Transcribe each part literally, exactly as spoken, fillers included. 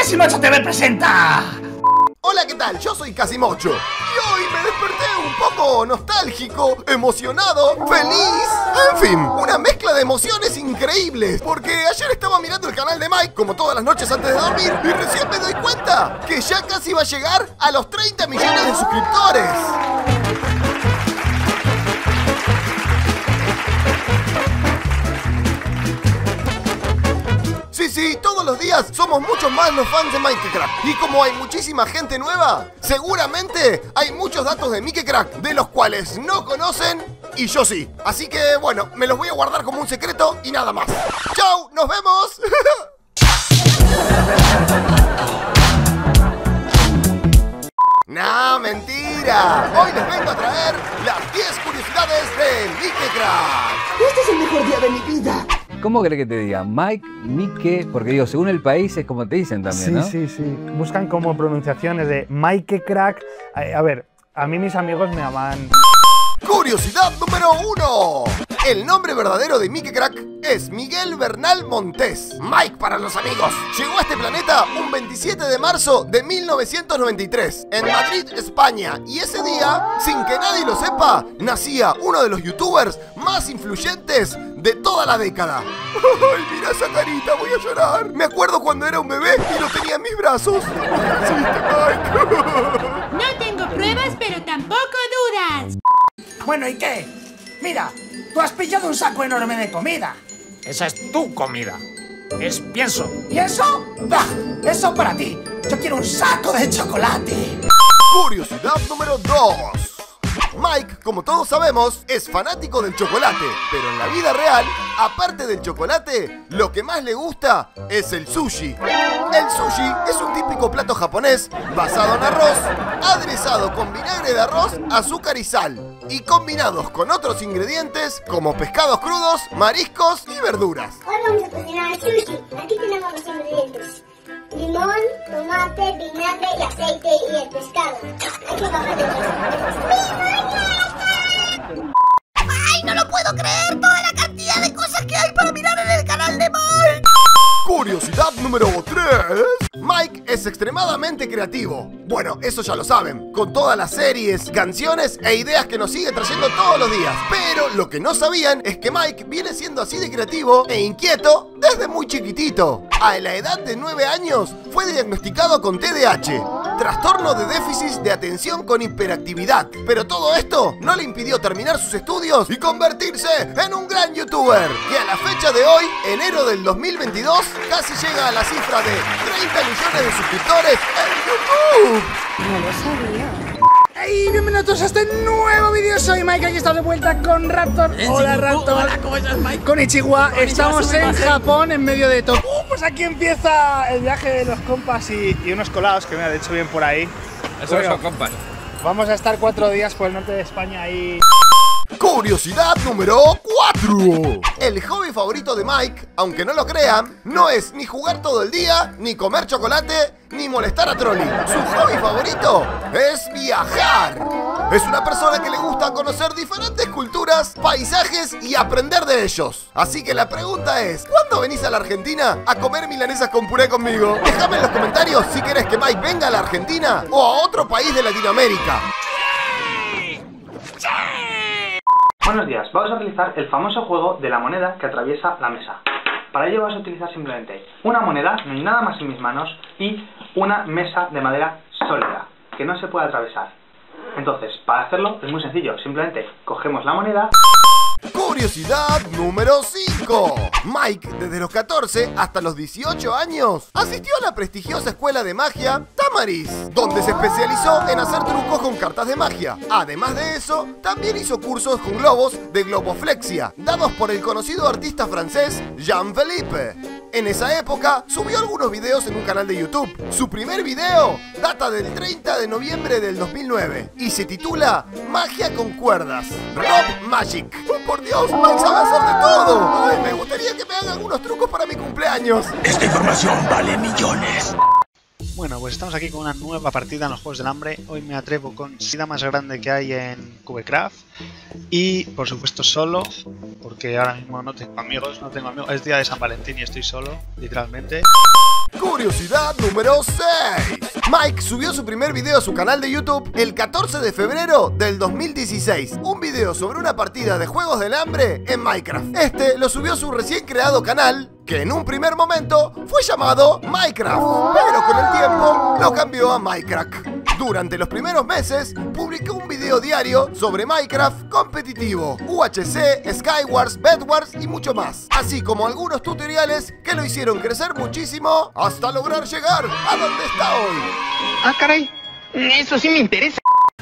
Casimocho T V presenta... Hola, ¿qué tal? Yo soy Casimocho y hoy me desperté un poco nostálgico, emocionado, feliz. En fin, una mezcla de emociones increíbles. Porque ayer estaba mirando el canal de Mike, como todas las noches antes de dormir, y recién me doy cuenta que ya casi va a llegar a los treinta millones de suscriptores. Sí, sí, todos los días somos muchos más los fans de Minecraft. Y como hay muchísima gente nueva, seguramente hay muchos datos de Minecraft de los cuales no conocen y yo sí. Así que, bueno, me los voy a guardar como un secreto y nada más. ¡Chau! ¡Nos vemos! ¡No, mentira! Hoy les vengo a traer las diez curiosidades de Minecraft. Este es el mejor día de mi vida. ¿Cómo crees que te digan? Mike, Mike, porque digo, según el país es como te dicen también, sí, ¿no? Sí, sí, sí. Buscan como pronunciaciones de Minecraft. A ver, a mí mis amigos me llaman... Curiosidad número uno. El nombre verdadero de Minecraft es Miguel Bernal Montes. Mike para los amigos. Llegó a este planeta un veintisiete de marzo de mil novecientos noventa y tres en Madrid, España. Y ese día, sin que nadie lo sepa, nacía uno de los youtubers más influyentes de toda la década. Ay, mira esa carita, voy a llorar. Me acuerdo cuando era un bebé y lo tenía en mis brazos. No tengo pruebas, pero tampoco dudas. Bueno, ¿y qué? Mira, tú has pillado un saco enorme de comida. Esa es tu comida. Es pienso. ¿Pienso? ¡Bah! Eso para ti. Yo quiero un saco de chocolate. Curiosidad número dos. Mike, como todos sabemos, es fanático del chocolate, pero en la vida real, aparte del chocolate, lo que más le gusta es el sushi. El sushi es un típico plato japonés basado en arroz, aderezado con vinagre de arroz, azúcar y sal, y combinados con otros ingredientes como pescados crudos, mariscos y verduras. Hoy vamos a cocinar el sushi. Aquí tenemos los ingredientes: limón, tomate, vinagre y aceite y el pescado. Hay que bajar el... ¡Ay, no lo puedo creer! Toda la cantidad de cosas que hay para mirar en el canal de Mike. Curiosidad número tres. Mike es extremadamente creativo. Bueno, eso ya lo saben, con todas las series, canciones e ideas que nos sigue trayendo todos los días. Pero lo que no sabían es que Mike viene siendo así de creativo e inquieto desde muy chiquitito. A la edad de nueve años fue diagnosticado con T D A H, trastorno de déficit de atención con hiperactividad. Pero todo esto no le impidió terminar sus estudios y convertirse en un gran youtuber, que a la fecha de hoy, enero del dos mil veintidós, casi llega a la cifra de treinta millones de suscriptores en YouTube. No lo sabía. ¡Hey! Bienvenidos a este nuevo vídeo. Soy Mike, aquí estamos de vuelta con Raptor. Hola, Raptor. Hola, ¿cómo estás, Mike? Con Ichiwa. Estamos en Japón, en medio de todo. Uh, pues aquí empieza el viaje de los compas y, y unos colados que me han hecho bien por ahí. Eso Bueno, son compas. Vamos a estar cuatro días por el norte de España ahí. Curiosidad número cuatro. El hobby favorito de Mike, aunque no lo crean, no es ni jugar todo el día, ni comer chocolate, ni molestar a Trolli. Su hobby favorito es viajar. Es una persona que le gusta conocer diferentes culturas, paisajes y aprender de ellos. Así que la pregunta es, ¿cuándo venís a la Argentina a comer milanesas con puré conmigo? Déjame en los comentarios si querés que Mike venga a la Argentina o a otro país de Latinoamérica. Buenos días, vamos a realizar el famoso juego de la moneda que atraviesa la mesa. Para ello vas a utilizar simplemente una moneda, no hay nada más en mis manos, y una mesa de madera sólida, que no se puede atravesar. Entonces, para hacerlo es muy sencillo, simplemente cogemos la moneda. Curiosidad número cinco. Mike, desde los catorce hasta los dieciocho años, asistió a la prestigiosa escuela de magia Tamariz, donde se especializó en hacer trucos con cartas de magia. Además de eso, también hizo cursos con globos de globoflexia, dados por el conocido artista francés Jean-Philippe. En esa época, subió algunos videos en un canal de YouTube. Su primer video data del treinta de noviembre del dos mil nueve y se titula Magia con cuerdas, Rob Magic. ¡Oh, por Dios! Mike sabe hacer de todo. Ay, me gustaría que me hagan algunos trucos para mi cumpleaños. Esta información vale millones. Bueno, Bueno, pues estamos aquí con una nueva partida en los Juegos del Hambre. Hoy me atrevo con la más grande que hay en Cubecraft. Y por supuesto solo, porque ahora mismo no tengo amigos, no tengo amigos. Es día de San Valentín y estoy solo, literalmente. Curiosidad número seis. Mike subió su primer video a su canal de YouTube el catorce de febrero del dos mil dieciséis. Un video sobre una partida de Juegos del Hambre en Minecraft. Este lo subió a su recién creado canal, que en un primer momento fue llamado Minecraft, pero con el tiempo lo cambió a Minecraft. Durante los primeros meses, publicó un video diario sobre Minecraft competitivo, U H C, Skywars, Bedwars y mucho más, así como algunos tutoriales que lo hicieron crecer muchísimo hasta lograr llegar a donde está hoy. Ah, caray, eso sí me interesa.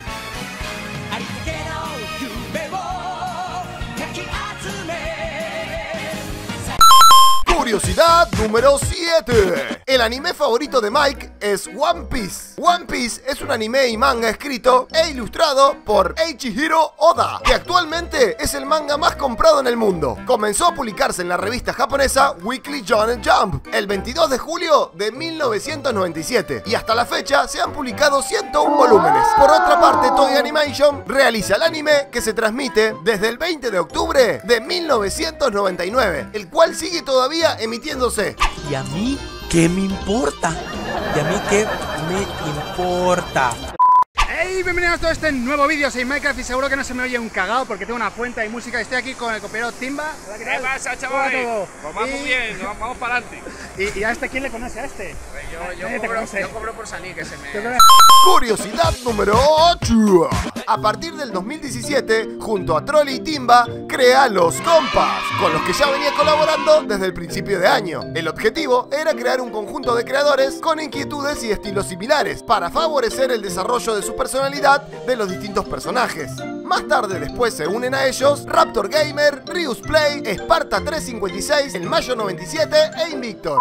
Curiosidad número siete. El anime favorito de Mike es One Piece. One Piece es un anime y manga escrito e ilustrado por Eiichiro Oda, que actualmente es el manga más comprado en el mundo. Comenzó a publicarse en la revista japonesa Weekly Shonen Jump el veintidós de julio de mil novecientos noventa y siete y hasta la fecha se han publicado ciento uno volúmenes. Por otra parte, Toei Animation realiza el anime que se transmite desde el veinte de octubre de mil novecientos noventa y nueve, el cual sigue todavía emitiéndose. ¿Y a mí qué me importa? ¿Y a mí qué me importa? ¡Hey! Bienvenidos a todo este nuevo vídeo, soy Minecraft y seguro que no se me oye un cagao porque tengo una fuente de música. Estoy aquí con el compañero Timba. ¿Qué, ¿Qué pasa, chavales? Pues vamos y... bien, vamos, vamos para adelante. ¿Y, ¿Y a este quién le conoce a este? Yo, yo, cobro, yo cobro por salir, que se me... Curiosidad número ocho. A partir del dos mil diecisiete, junto a Trolli y Timba, crea Los Compas, con los que ya venía colaborando desde el principio de año. El objetivo era crear un conjunto de creadores con inquietudes y estilos similares, para favorecer el desarrollo de su personalidad de los distintos personajes. Más tarde después se unen a ellos Raptor Gamer, Rius Play, Sparta trescientos cincuenta y seis, El Mayo noventa y siete e Invictor.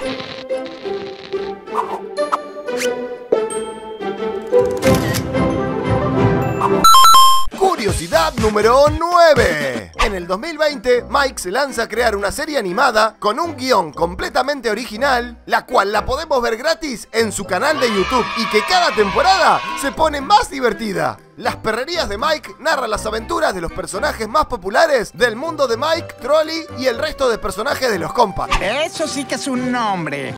Curiosidad número nueve. En el dos mil veinte, Mike se lanza a crear una serie animada con un guión completamente original, la cual la podemos ver gratis en su canal de YouTube y que cada temporada se pone más divertida. Las perrerías de Mike narran las aventuras de los personajes más populares del mundo de Mike, Trolli y el resto de personajes de los compas. Eso sí que es un nombre.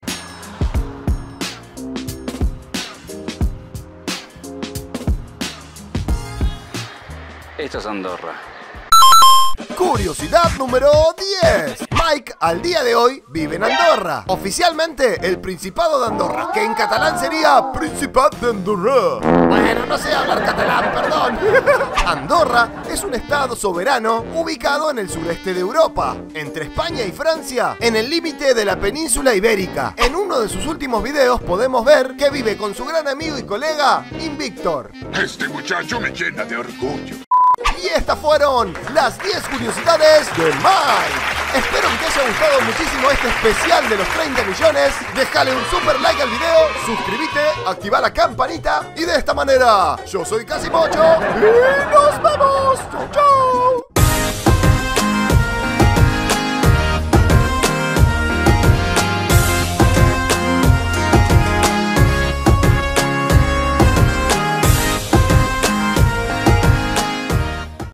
Esto es Andorra. Curiosidad número diez. Mike al día de hoy vive en Andorra, oficialmente el Principado de Andorra, que en catalán sería Principat d'Andorra. Bueno, no sé hablar catalán, perdón. Andorra es un estado soberano ubicado en el sureste de Europa, entre España y Francia, en el límite de la península ibérica. En uno de sus últimos videos podemos ver que vive con su gran amigo y colega Invictor. Este muchacho me llena de orgullo. Y estas fueron las diez curiosidades de Mike. Espero que te haya gustado muchísimo este especial de los treinta millones. Déjale un super like al video, suscríbete, activa la campanita y de esta manera yo soy Casimocho y nos vemos. ¡Chau, chau!